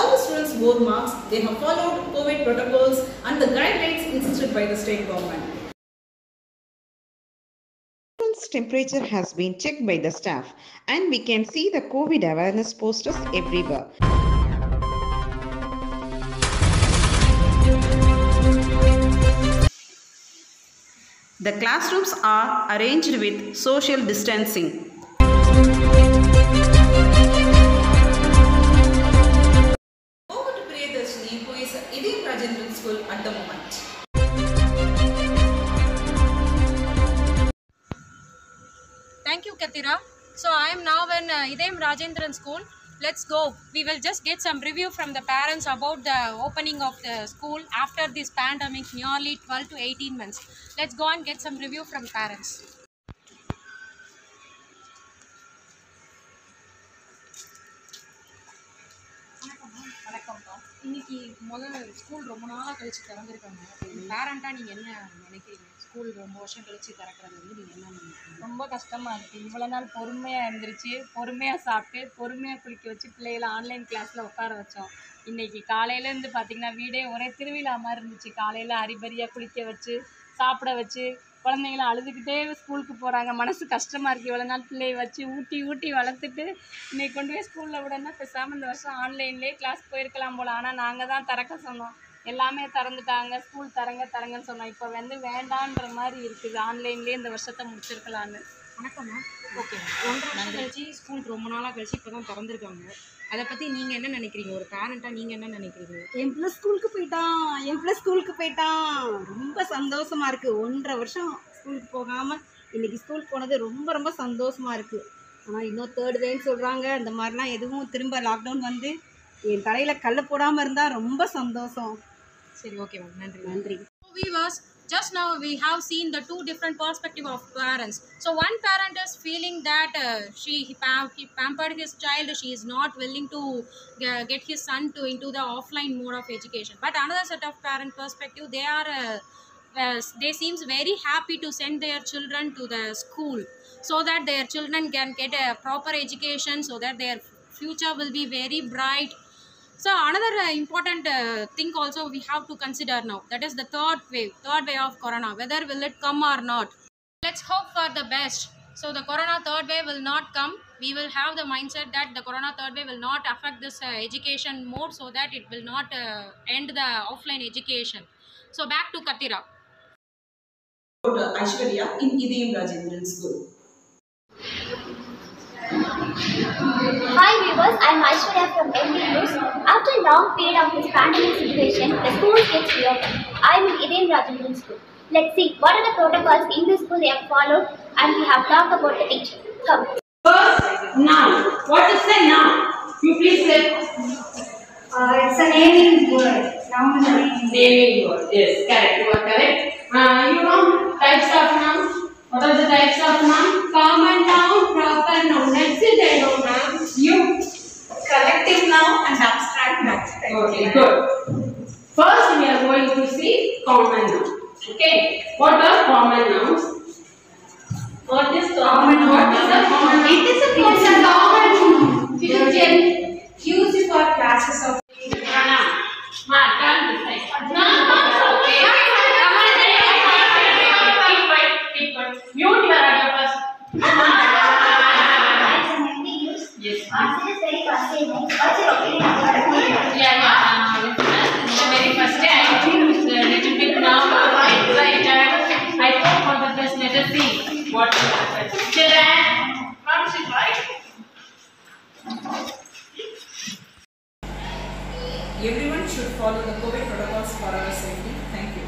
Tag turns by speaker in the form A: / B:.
A: all the students wore masks. They have followed COVID protocols and the guidelines insisted by the state government.
B: Children's temperature has been checked by the staff, and we can see the COVID awareness posters everywhere.
A: The classrooms are arranged with social distancing. Over to Priyadarshini, who is at Idem Rajendran School at the moment.
C: Thank you, Katira. So I am now in Idem Rajendran School. Let's go. We will just get some review from the parents about the opening of the school after this pandemic, nearly 12 to 18 months. Let's go and get some review from parents. இன்னைக்கு முதல்ல school ரொம்ப நாளாக கழிச்சு திறந்துருக்காங்க. பேரண்ட்டாக நீங்கள் என்ன நினைக்கிறீங்க? School ரொம்ப வருஷம் கழிச்சு திறக்கிறது வந்து நீங்கள் என்ன நினைக்கிறீங்க?
D: ரொம்ப கஷ்டமாக இருக்குது. இவ்வளோ நாள் பொறுமையாக இருந்துருச்சு, பொறுமையாக சாப்பிட்டு பொறுமையாக குளிக்க வச்சு பிள்ளைகளை ஆன்லைன் கிளாஸில் உட்கார வச்சோம். இன்றைக்கி காலையிலேருந்து பார்த்திங்கன்னா வீடே ஒரே திருவிழா மாதிரி இருந்துச்சு. காலையில் அரிபரியாக குளிக்க வச்சு சாப்பிட வச்சு குழந்தைங்களும் அழுதுகிட்டே ஸ்கூலுக்கு போகிறாங்க. மனசு கஷ்டமாக இருக்குது. இவ்வளோ நாள் பிள்ளையை வச்சு ஊட்டி வளர்த்துட்டு இன்றைக்கி கொண்டு போய் ஸ்கூலில் விடனா பேசாமல் இந்த வருஷம் ஆன்லைன்லேயே கிளாஸ் போயிருக்கலாம் போல். ஆனால் நாங்கள் தான் திறக்க சொன்னோம். எல்லாமே திறந்துட்டாங்க. ஸ்கூல் தரங்கன்னு சொன்னோம். இப்போ வந்து வேண்டான்ற மாதிரி இருக்குது. ஆன்லைன்லேயே இந்த வருஷத்தை முடிச்சிருக்கலான்னு.
C: வணக்கம்மா. ஓகே, 1.5 வருஷம் கழிச்சு ஸ்கூல் ரொம்ப நாளாக கழிச்சு இப்போ தான் திறந்துருக்காங்க. அதை பற்றி நீங்கள் என்ன நினைக்கிறீங்க? ஒரு பேரண்ட்டாக நீங்கள் என்ன நினைக்கிறீங்க?
E: என் பிள்ளை ஸ்கூலுக்கு போயிட்டான். ரொம்ப சந்தோஷமாக இருக்குது. 1.5 வருஷம் ஸ்கூலுக்கு போகாமல் இன்றைக்கி ஸ்கூல் போனது ரொம்ப சந்தோஷமாக இருக்குது. ஆனால் இன்னும் 3rd வேவ்னு சொல்கிறாங்க. அந்த மாதிரிலாம் எதுவும் திரும்ப லாக்டவுன் வந்து என் தலையில் கல்லை போடாமல் இருந்தால் ரொம்ப சந்தோஷம்.
C: சரி, ஓகே மேம்,
E: நன்றி.
C: Viewers, just now we have seen the two different perspectives of parents. So one parent is feeling that he pampered his child. She is not willing to get his son into the offline mode of education. But another set of parent perspective, they seems very happy to send their children to the school so that their children can get a proper education, so that their future will be very bright. So another important thing also we have to consider now, that is the third wave of corona. Whether will it come or not? Let's hope for the best. So the corona third wave will not come. We will have the mindset that the corona third wave will not affect this education mode, so that it will not end the offline education. So back to Katira.
A: Aishwarya in Idem Rajendran School.
F: Hi viewers, I am Aishwarya from MD News. After a long period of this pandemic situation, the school gets reopened. I am in Idem Rajendran School. Let's see what are the protocols in this school they have followed, and we have talked about each. Come.
G: First, noun. What is the noun? You please say.
H: It's a naming word. Noun is a
G: naming word. Yes, correct. You are correct. You know types of nouns. What are the types of noun? Common noun, proper noun. Next is I know noun. You.
H: collective noun and abstract noun.
G: Okay, good. First we are going to see common noun. Okay. What are common nouns? What is common noun? What is a common noun?
H: It is a common noun. Used for classes of
G: noun. Turn this side. Okay. Mute your audio first. Yes.
F: This is very fascinating. What's your opinion?
G: Yeah. The very first day I think it's a little bit now excited. I hope for the best. Let us see what will happen. Children, come sit right.
A: Everyone should follow the COVID protocols for our safety. Thank you.